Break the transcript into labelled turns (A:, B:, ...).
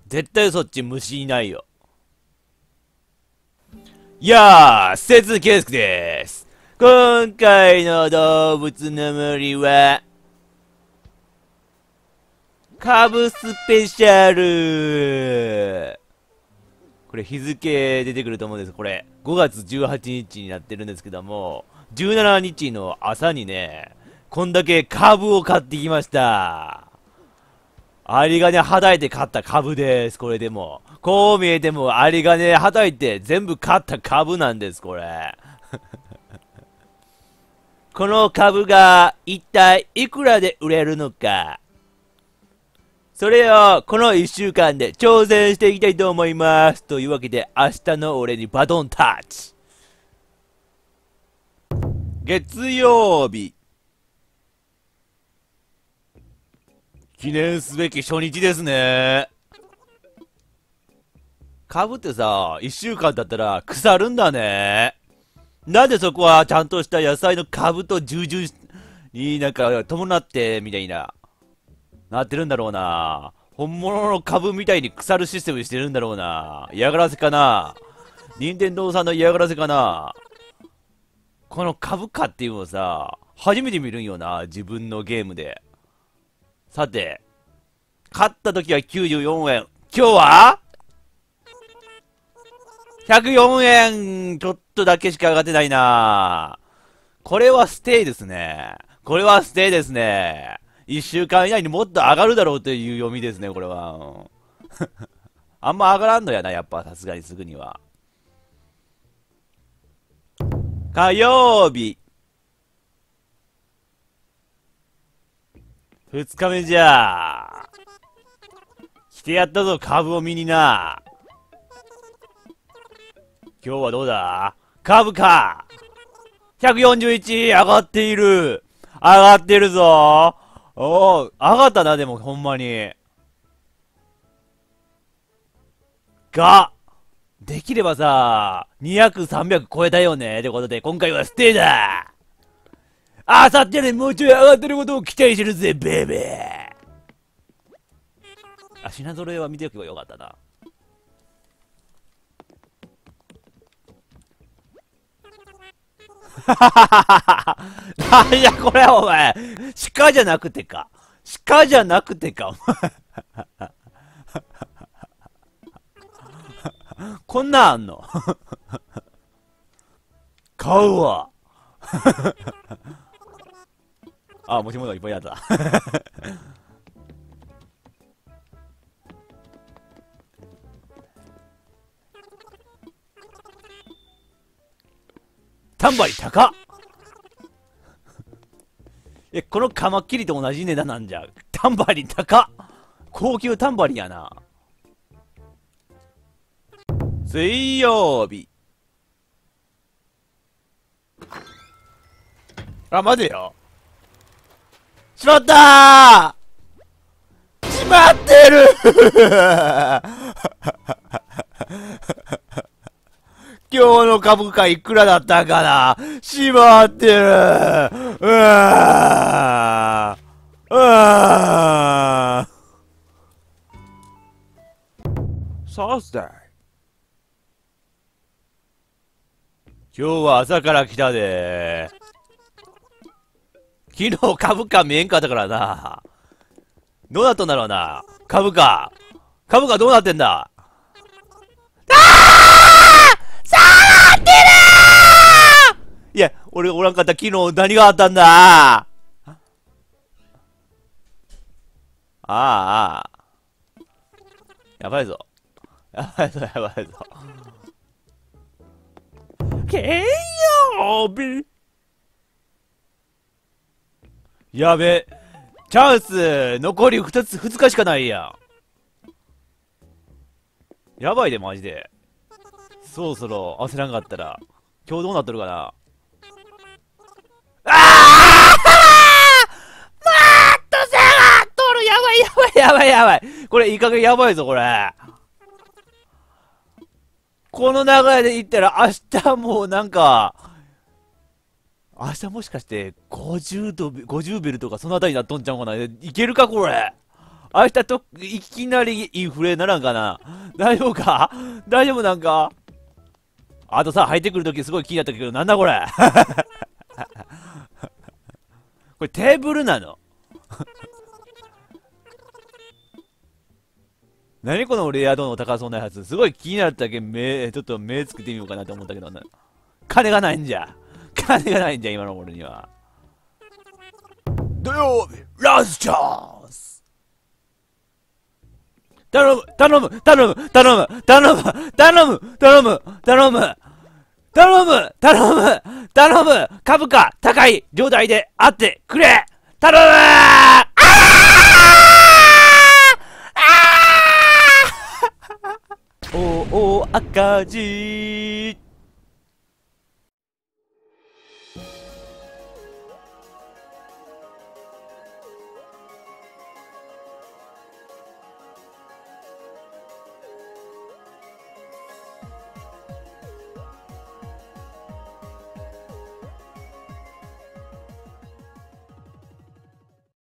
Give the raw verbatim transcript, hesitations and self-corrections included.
A: 絶対そっち虫いないよ。いやー、節圭介です。今回の動物の森は、カブスペシャル。これ日付出てくると思うんです。これ、ごがつじゅうはちにちになってるんですけども、じゅうしちにちの朝にね、こんだけ株を買ってきました。アリがね、はたいて買った株です。これでも。こう見えても、アリがね、はたいて全部買った株なんです、これ。この株が一体いくらで売れるのか。それをこのいっしゅうかんで挑戦していきたいと思います。というわけで、明日の俺にバトンタッチ。月曜日。記念すべき初日ですね。株ってさ、いっしゅうかんだったら腐るんだね。なんでそこはちゃんとした野菜の株と従順になんか伴ってみたいな、なってるんだろうな。本物の株みたいに腐るシステムにしてるんだろうな。嫌がらせかな。任天堂さんの嫌がらせかな。この株価っていうのをさ、初めて見るんよな。自分のゲームで。さて、買った時はきゅうじゅうよんえん。今日はひゃくよんえんちょっとだけしか上がってないな。これはステイですね。これはステイですね。いっしゅうかん以内にもっと上がるだろうという読みですね、これは。あんま上がらんのやな、やっぱさすがにすぐには。火曜日。二日目じゃあ。来てやったぞ、株を見にな。今日はどうだ？株価ひゃくよんじゅういち上がっている。上がってるぞ。おお、上がったな、でもほんまに。が、できればさ、にひゃく、さんびゃく超えたよね。ってことで、今回はステイだ。あさってね、もうちょい上がってることを期待してるぜ、ベイベー。あ、品揃えは見ておけばよかったな。なんやこれお前、鹿じゃなくてか。鹿じゃなくてか、お前。こんなんあんの。買うわ。あ、持ち物がいっぱいあった。タンバリ高っ。え、このカマキリと同じ値段なんじゃ。タンバリン高っ。高級タンバリンやな。水曜日。あ、待てよ。しまったー。しまってる今日の株価いくらだったかな。しまってる。うわー。うわー。サスデー。今日は朝から来たでー。昨日株価見えんかったからな。どうなったんだろうな。株価。株価どうなってんだ。あー下がってるー。いや、俺おらんかった昨日何があったんだ。ああ、ああ。やばいぞ。やばいぞ、やばいぞ。金曜日。やべ。チャンス、残りふたつ、ふつかしかないやん。やばいで、マジで。そろそろ焦らんかったら。今日どうなっとるかな。ああもっと下がっとる。やばいやばいやばいやばい。これいい加減やばいぞ、これ。この流れでいったら明日もうなんか、明日もしかしてごじゅうど、ごじゅうベルとかそのあたりになっとんちゃうかな。いけるかこれ。 明日と、いきなりインフレならんかな。大丈夫か？大丈夫なんか？あとさ、入ってくるときすごい気になったけど、なんだこれこれテーブルなの何このレア度の高そうなやつ。すごい気になったけど、目、ちょっと目つけてみようかなと思ったけどな。金がないんじゃ。金がないんじゃ、今の俺には。土曜日、ラストチャンス頼む頼む頼む頼む頼む頼む頼む頼む頼む頼む頼む株価高い状態であってくれ頼むあーおお赤字